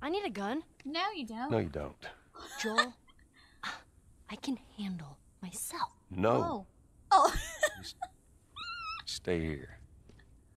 I need a gun. No, you don't. No, you don't. Joel, I can handle myself. No. Oh. Stay here.